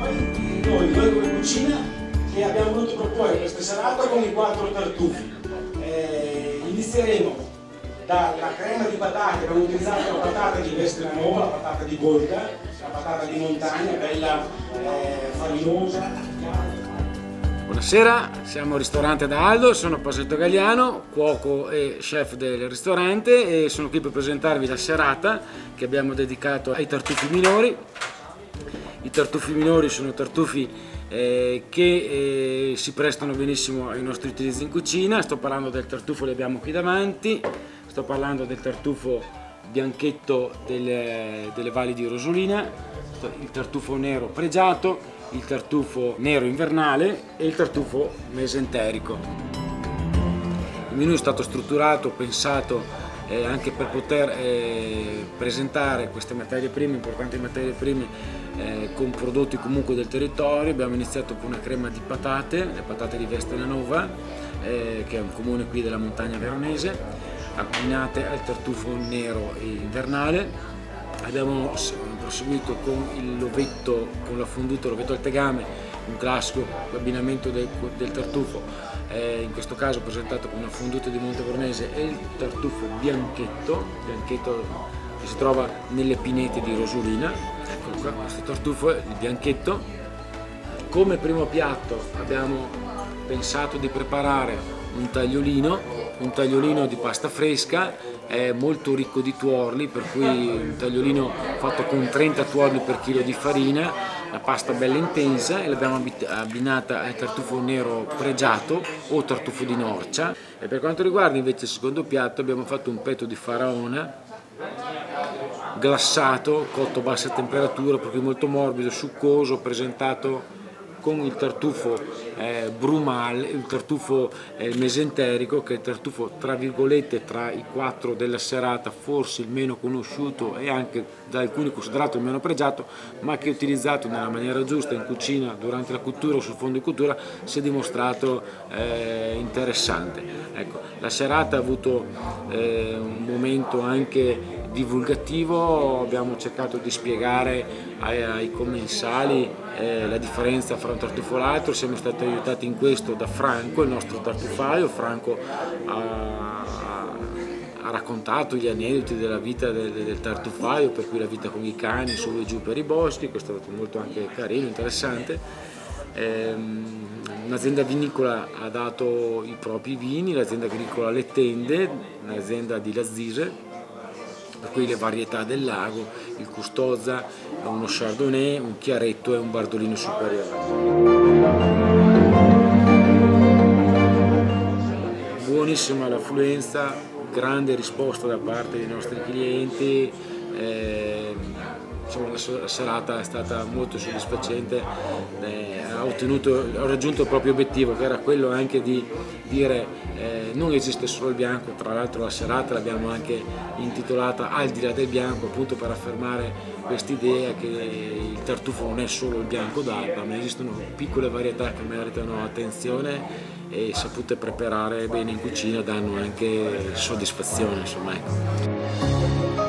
noi come cucina che abbiamo voluto proporre questa serata con i 4 tartufi. Inizieremo dalla crema di patate. Abbiamo utilizzato la patata di Vestrenova, la patata di Golda, la patata di montagna, bella farinosa. Buonasera, siamo al ristorante da Aldo, sono Pasetto Gagliano, cuoco e chef del ristorante, e sono qui per presentarvi la serata che abbiamo dedicato ai tartufi minori. I tartufi minori sono tartufi che si prestano benissimo ai nostri utilizzi in cucina. Sto parlando del tartufo, li abbiamo qui davanti, sto parlando del tartufo bianchetto delle valli di Rosolina, il tartufo nero pregiato, il tartufo nero invernale e il tartufo mesenterico. Il menù è stato strutturato, pensato anche per poter presentare queste materie prime, importanti materie prime, con prodotti comunque del territorio. Abbiamo iniziato con una crema di patate, le patate di Vestrenova, che è un comune qui della montagna veronese, abbinate al tartufo nero invernale. Abbiamo proseguito con il lovetto, con la fonduta, lovetto al tegame, un classico abbinamento del tartufo, in questo caso presentato con una fonduta di Monteveronese, e il tartufo bianchetto che si trova nelle pinete di Rosolina. Eccolo qua, questo tartufo è il bianchetto. Come primo piatto abbiamo pensato di preparare un tagliolino di pasta fresca, è molto ricco di tuorli, per cui un tagliolino fatto con 30 tuorli per chilo di farina, la pasta bella intensa, e l'abbiamo abbinata al tartufo nero pregiato o tartufo di Norcia. E per quanto riguarda invece il secondo piatto, abbiamo fatto un petto di faraona glassato, cotto a bassa temperatura, per cui molto morbido, succoso, presentato con il tartufo brumale, il tartufo mesenterico, che è il tartufo tra virgolette tra i 4 della serata, forse il meno conosciuto e anche da alcuni considerato il meno pregiato, ma che utilizzato nella maniera giusta in cucina durante la cottura o sul fondo di cottura si è dimostrato interessante. Ecco, la serata ha avuto un momento anche divulgativo, abbiamo cercato di spiegare ai commensali la differenza fra un tartufo e l'altro. Siamo stati aiutati in questo da Franco, il nostro tartufaio. Franco ha raccontato gli aneddoti della vita del tartufaio, per cui la vita con i cani su e giù per i boschi. Questo è stato molto anche carino, interessante. Un'azienda vinicola ha dato i propri vini, l'azienda agricola le tende, un'azienda di Lazise, per cui le varietà del lago, il Custoza, uno Chardonnay, un Chiaretto e un Bardolino superiore. Buonissima l'affluenza, grande risposta da parte dei nostri clienti, insomma, la serata è stata molto soddisfacente, ha raggiunto il proprio obiettivo, che era quello anche di dire non esiste solo il bianco. Tra l'altro la serata l'abbiamo anche intitolata Al di là del bianco, appunto per affermare quest'idea che il tartufo non è solo il bianco d'alba, ma esistono piccole varietà che meritano attenzione e sapute preparare bene in cucina danno anche soddisfazione, insomma, ecco.